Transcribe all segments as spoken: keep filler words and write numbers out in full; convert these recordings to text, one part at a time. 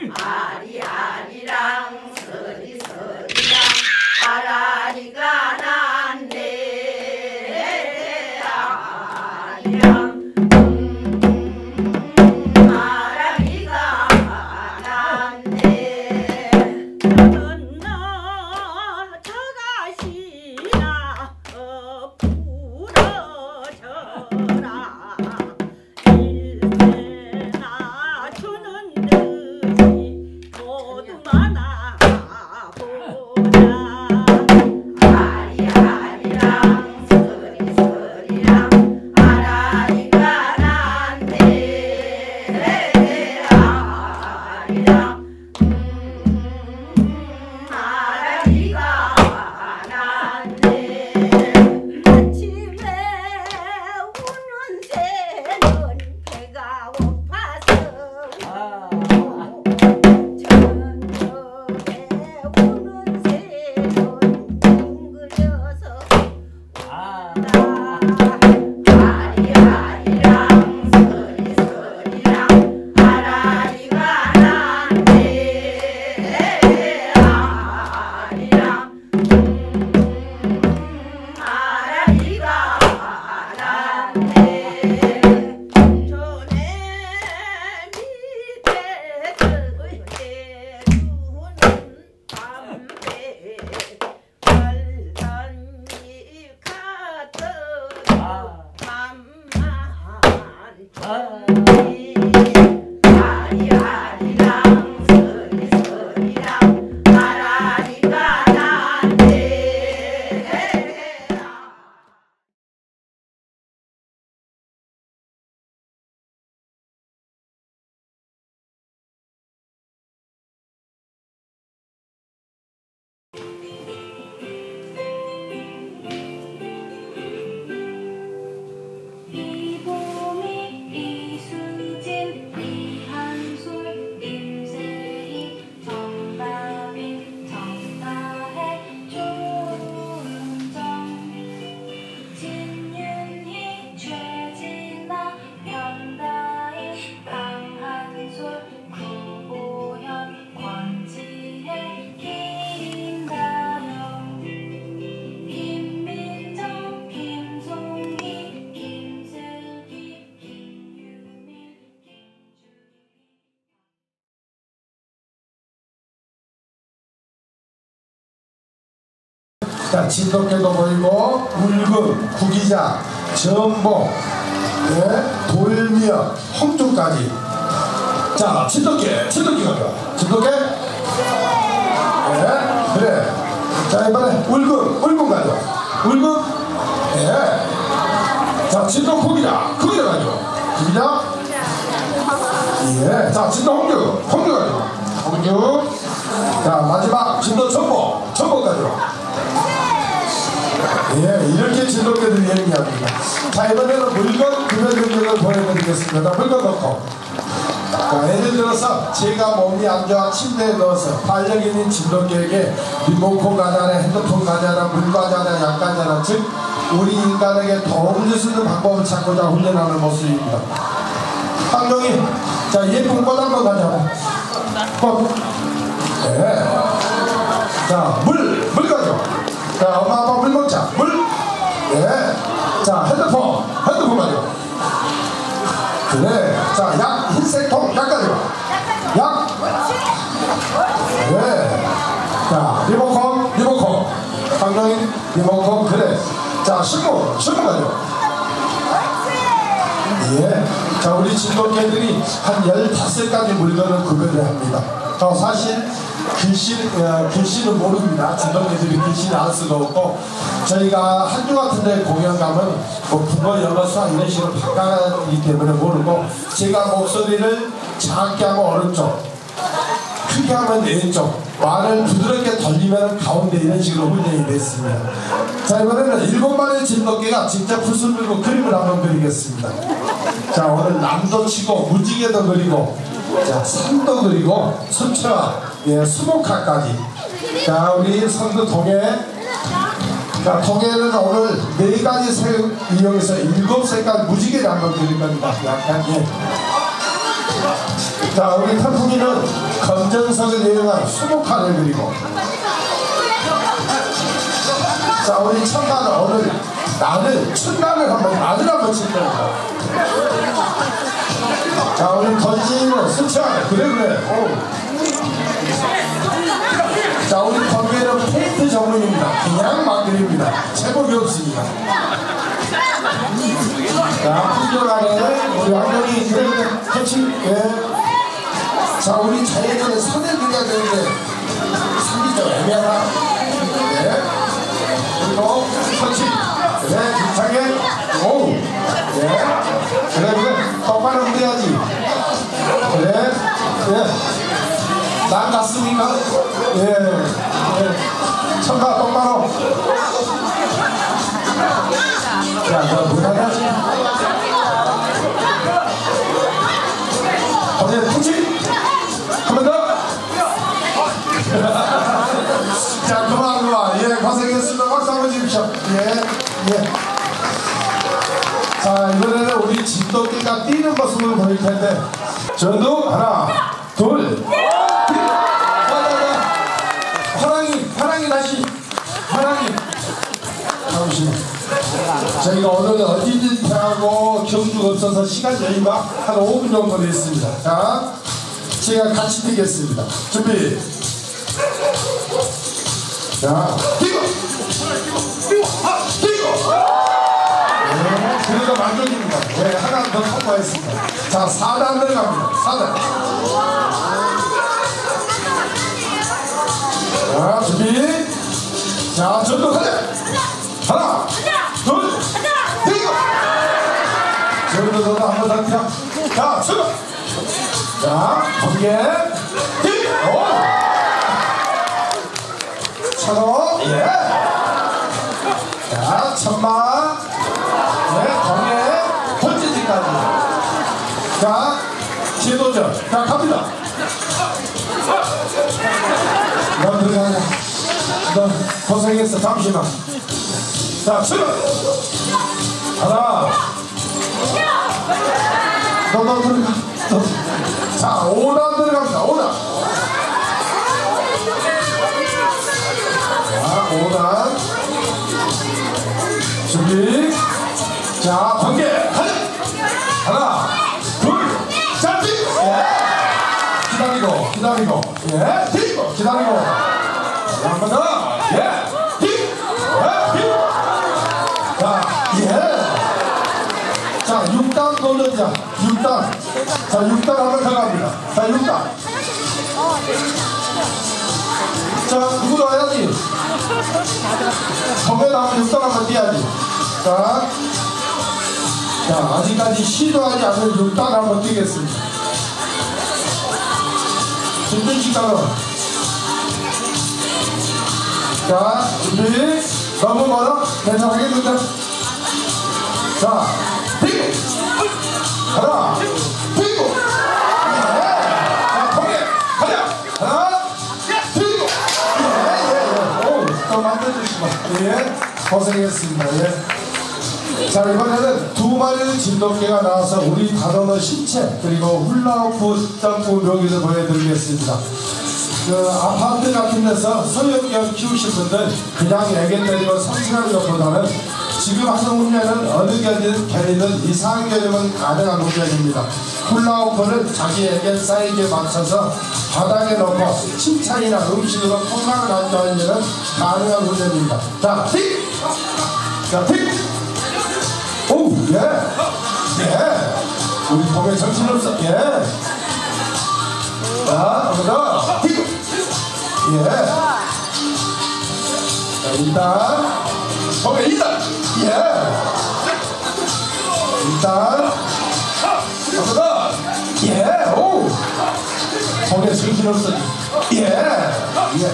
아리아리랑 서리서리랑 아라리가 난데 아리랑 자, 진돗개도 보이고 울금, 구기자, 전복, 예, 돌미역, 홍조까지. 자, 진돗개, 진돗개 가져와. 진돗개? 예, 그래. 자, 이번에 울금, 울금 가져와. 울금? 예. 자, 진돗 구기자, 구기자 가져와. 구기자? 예. 자, 진돗 홍주, 홍주 가져와. 홍주. 자, 마지막 진돗 전복, 전복 가져와. 예, 이렇게 진돗개들이 얘기합니다. 자, 이번에는 물건 구매 능력을 보여드리겠습니다. 물건 넣고. 자, 예를 들어서 제가 몸이 안 좋아 침대에 넣어서 반력 있는 진돗개에게 리모컨 가자나 핸드폰 가자나 물 가자나 약 가자나, 즉 우리 인간에게 도움을 줄 수 있는 방법을 찾고자 훈련하는 모습입니다. 황동이, 자, 예쁜 꽃 한번 가져봐. 꽃. 예. 자, 물, 물 가져. 자, 엄마 아빠 물 먹자. 물. 예. 자, 핸드폰. 핸드폰 가져. 그래. 자, 약. 흰색 통. 약 가져. 약. 그래. 자, 리모컨. 리모컨. 황정인. 리모컨. 그래. 자, 신문. 신문 가져. 예. 자, 우리 진돗개들이 한 열다섯 가지 물건을 구별을 합니다. 저 사실 글씨, 어, 글씨는 모릅니다. 진돗개들이 글씨는 알 수가 없고, 저희가 한주 같은 데 공연 가면 뭐 국어, 영어, 수학 이런 식으로 바꿔가기 때문에 모르고, 제가 목소리를 작게 하면 오른쪽, 크게 하면 왼쪽, 말을 부드럽게 돌리면 가운데 이런 식으로 훈련이 됐습니다. 자, 이번에는 일곱 마리의 진돗개가 직접 붓을 들고 그림을 한번 그리겠습니다. 자, 오늘 남도 치고 무지개도 그리고, 자, 산도 그리고 수채화, 예, 수목화까지. 자, 우리 성도 동해. 자, 동해는 오늘 네 가지 색 이용해서 일곱 색깔 무지개를 한번 그릴 겁니다. 약간, 예. 자, 우리 태풍이는 검 가능한 스무 칸을 그리고 자 우리 천가는 오늘 나를 천가를 한번 나를 한번 칠 거니까 자 우리 던지는 수치하네 그래 그래 오. 자 우리 번개는 페인트 전문입니다 그냥 막 그립니다 제목이 없습니다 자 풍경 안에는 우리 왕년이 그래 그래 터치 예. 자 우리 자연인의 산을 그려야 되는데 산이 좀 애매하다 네. 그리고 터치 그래 힘차게 오우 네. 그래 그래 똑바로 그려야지 그래 예. 난 같습니까? 예. 예. 천가 똑바로 야너 못하냐? 어제 터치 한 번 더! 자, 그만, 그만. 예, 고생했습니다. 박수 한번 주십시오. 예, 예. 자, 이번에는 우리 진돗개가 뛰는 모습을 보일 텐데. 전두, 하나, 둘, 셋. 화랑이, 화랑이 다시. 화랑이. 잠시만. 저희가 오늘 어디든 태하고 경주가 없어서 시간 여유가 한 오 분 정도 됐습니다. 자. 제가 같이 뛰겠습니다. 준비. 자, 뛰고! 뛰고! 뛰고! 네, 그래도 만족입니다. 네, 하나 더 통과했습니다. 자, 사 단 들어갑니다. 사 단. 자, 준비. 자, 전도 가자! 하나, 둘, 뛰고! 전도 한번 더 뛰어. 자, 출발! 자, 번개, 뛰! 오! 차로, 예! 자, 천마, 네, 번개, 번지지까지. 자, 제도전. 자, 갑니다. 너 들어가냐? 너 고생했어. 잠시만. 자, 출발! 하나. 너, 너 들어가. 너. 자, 오 단 들어갑니다. 오 단. 자, 오 단. 준비. 자, 번개. 하나. 하나. 둘. 자, 뛰. 예. 기다리고, 기다리고. 예. 뛰고, 기다리고. 한 번 더. 예. 뛰. 예. 뛰. 자, 예. 자, 육 단 돌려자. 육 단. 자, 육 단 한번 더 갑니다. 자, 육 단. 자, 누구도 와야지. 번개 나면 육 단 한번 뛰어야지. 자, 자, 아직까지 시도하지 않은 육 단 한번 뛰겠습니다. 준비 따로. 자, 준비. 너무 멀어? 괜찮겠는데? 자, 뛰고! 하나, 뛰고! 자, 번개! 가자! 하나, 뛰고! 예, 예, 예. 오, 또 만들어주시면. 예, 고생했습니다. 예. 자, 이번에는 두 마리 진돗개가 나와서 우리 다뤄는 신체, 그리고 훌라후프 점프 묘기를 보여드리겠습니다. 그 아파트 같은 데서 소형견 키우실 분들 그냥 애견 데리고 산책하는 것보다는 지금 하는 훈련은 어느 견이든 견이든 이상 견이면 가능한 훈련입니다. 훌라후프는 자기 애견 사이즈에 맞춰서 바닥에 놓고 칭찬이나 음식으로 포상을 안주하는 일은 가능한 훈련입니다. 자, 틱! 자, 틱! 오, 예! 예! 우리 몸에 정신없어, 예! 자, 한 번 더! 틱! 예! 자, 일단 몸에 일단! 예! 일단 한 번 더! 예! 오! 몸에 정신없어, 예! 예!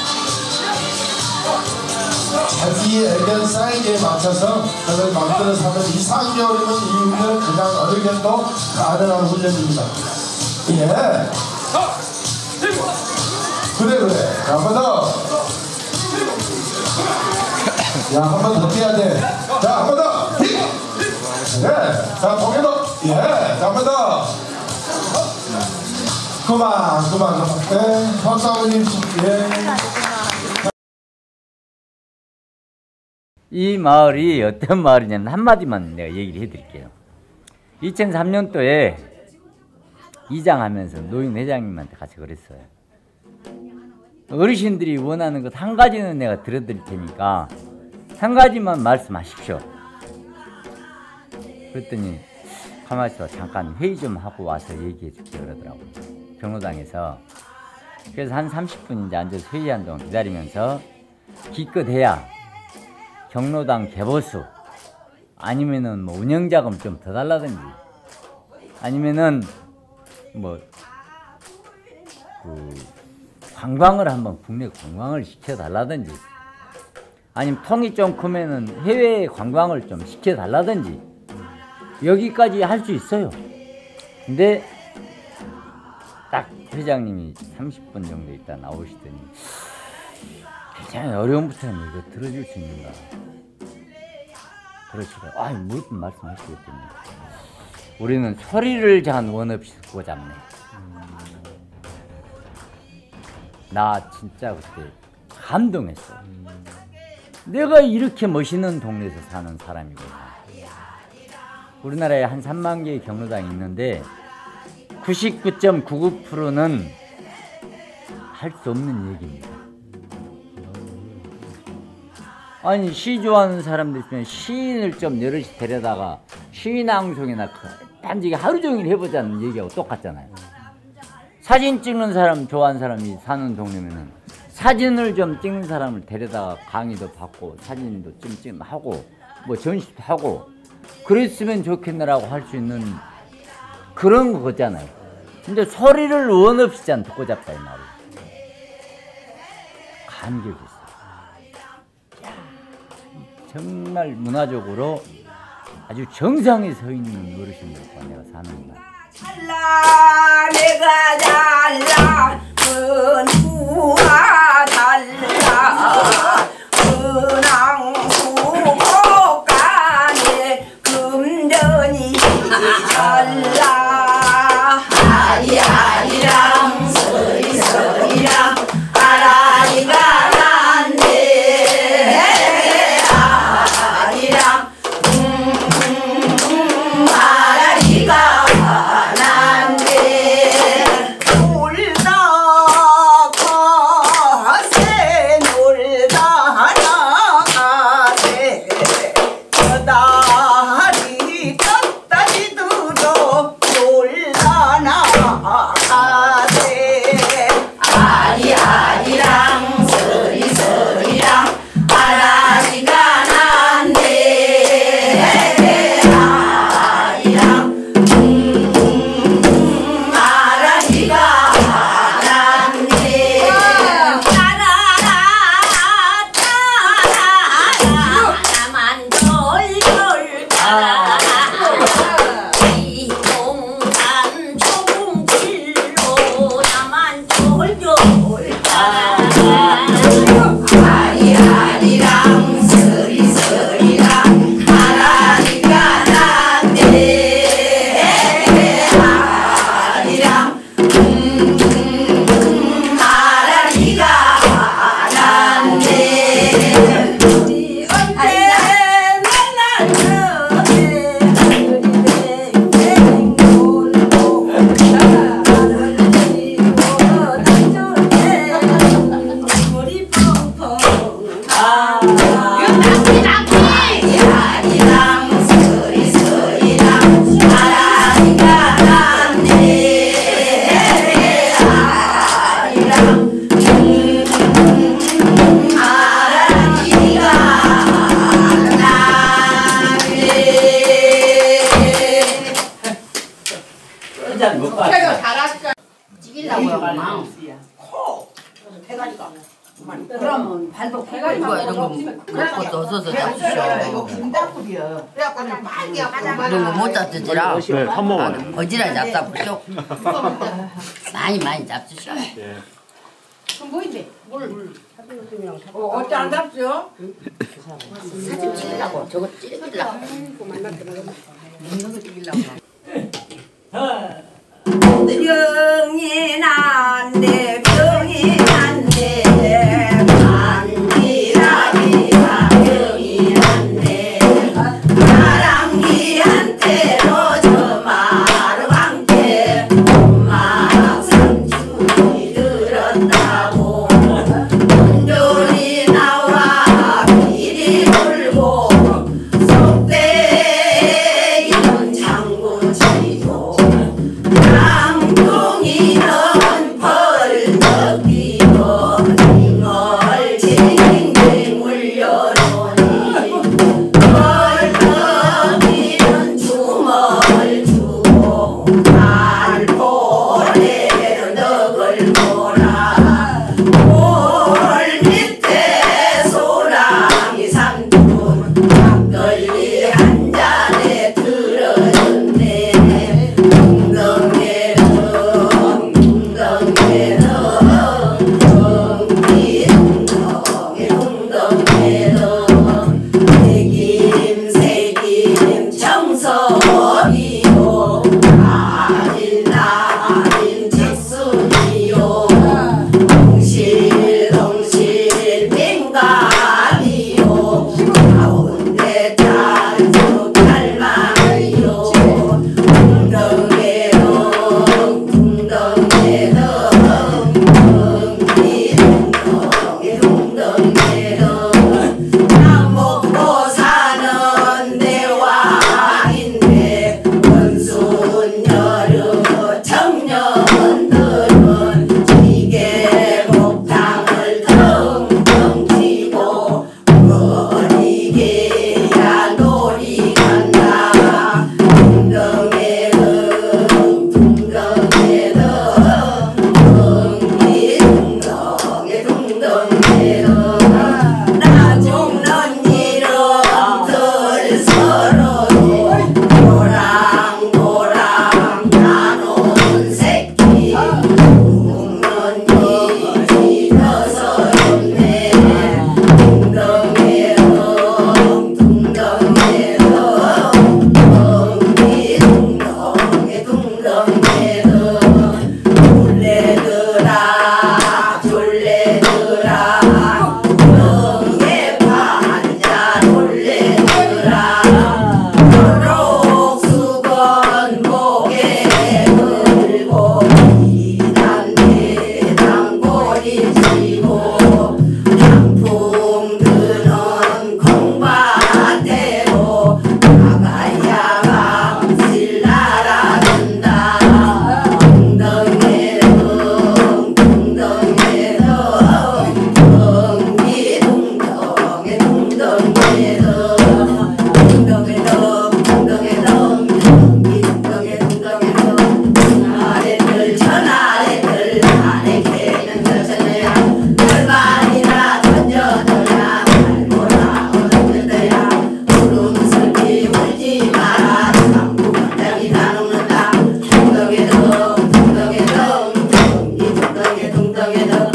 자기의 애견 사이즈에 맞춰서 그걸 만들어서 하면 이, 삼 개월이면 이 훈련은 그냥 어느 견도 가능한 훈련입니다. 예. 그래, 그래. 한 번 더. 야, 한 번 더 뛰어야 돼. 자, 한 번 더. 그래. 자, 동해도. 예. 자, 한 번 더. 그만 그만 그만. 네, 박수 한번 주십시오. 예. 이 마을이 어떤 마을이냐면 한마디만 내가 얘기를 해드릴게요. 이천삼 년도에 이장하면서 노인 회장님한테 같이 그랬어요. 어르신들이 원하는 것 한 가지는 내가 들어드릴 테니까 한 가지만 말씀하십시오. 그랬더니 가만히 있어 잠깐 회의 좀 하고 와서 얘기해 줄게 그러더라고요. 경로당에서. 그래서 한 삼십 분 이제 앉아서 회의한 동안 기다리면서 기껏해야 경로당 개보수 아니면은 뭐 운영자금 좀 더 달라든지 아니면은 뭐 그 관광을 한번 국내 관광을 시켜달라든지 아니면 통이 좀 크면은 해외 관광을 좀 시켜달라든지 여기까지 할 수 있어요. 근데 딱 회장님이 삼십 분 정도 있다 나오시더니 굉장히 어려움부터는 이거 들어줄 수 있는가 그러시더라고요. 아이 무슨 말씀하시겠더니 우리는 소리를 잔 원 없이 듣고 잡네. 나 진짜 그때 감동했어요. 내가 이렇게 멋있는 동네에서 사는 사람이구나. 우리나라에 한 삼만 개의 경로당이 있는데 구십구 점 구구 퍼센트는 할 수 없는 얘기입니다. 아니 시 좋아하는 사람들 있으면 시인을 좀 여럿이 데려다가 시낭송이나 단지 하루 종일 해보자는 얘기하고 똑같잖아요. 사진 찍는 사람 좋아하는 사람이 사는 동네면은 사진을 좀 찍는 사람을 데려다가 강의도 받고 사진도 좀 좀 하고 뭐 전시도 하고 그랬으면 좋겠네라고 할 수 있는 그런 거잖아요. 근데 소리를 원 없이 짠 듣고 잡다 이 말이에요. 감격했어요. 정말 문화적으로 아주 정상에 서 있는 어르신들과 내가 사는 날. 달라 내가 달라 은우가 달라 은왕수 복간에 금전이 달라 아리아리랑 서리서리랑 아라리가 난데 아리랑 음 아라리가 그러면 발도 이거 이런 거 먹고 넣어서 잡수셔. 이거 김다풀이야. 그래갖고 빨리 아프고 이런 거 못 잡수지라. 네, 한 번만. 거지랑 잡다 보쇼. 많이 많이 잡수셔. 네. 그럼 뭐인데? 물. 어, 어째 안 잡죠? 사진 찍으려고 저거 찍으려고. 먹는 거 찍으려고. 병이 난데 병이 난데 반기라기가 병이 난데 바람기한테로 저 마루방께 엄마 상주이 들었다고 온돌이 나와 비리 불고 속대 이런 장구 치고 낭둥이는 벌떡 뛰고 잉얼 징징 울려놓니 벌떡 뛰는 주먹을 주고 알포레로 넋을 몰아 볼 밑에 소랑이 상품 막걸리 한 잔에 들어줬네 웅덩해덩 웅덩해덩 웅기웅덩해 웅덩해덩 새김새김 정석이요 아린 나린 직순이요 동실동실 민감이요 가운데 짠수 갈망이요 웅덩해덩 웅덩해덩 웅기웅덩해 웅덩해덩 나 먹고 사는 대왕인데 원순여름 청년들은 지게 목탕을 텅텅 쥐고 머리개야 놀이 간다 웅덩해덩 웅덩해덩 웅기웅덩해 웅덩해덩 나 죽는 이름 들서러니 노랑노랑 나눈 새끼 웃는 이지 벗어졌네 웅덩해덩 웅덩해덩 웅기웅덩해 웅덩해덩 둘레들아 둘레들아 명예 반자 둘레들아 초록수건 목에 걸고 이단 대단 꼬리 쥐고 단풍 드는 콩밭대로 나가야 감실 날아든다 웅덩해덩 웅덩해덩 웅기웅덩해 웅덩해덩 웅덩해덩 웅덩해덩 웅기웅덩해 웅덩해덩 아래들 전아래들 아래 개는 저저너야 별반이나 던져더라 말보라 얻어들더야 구름슬기 울지 마라 상부 원장이 다 녹는다 웅덩해덩 웅덩해덩 웅기 웅덩해 웅덩해덩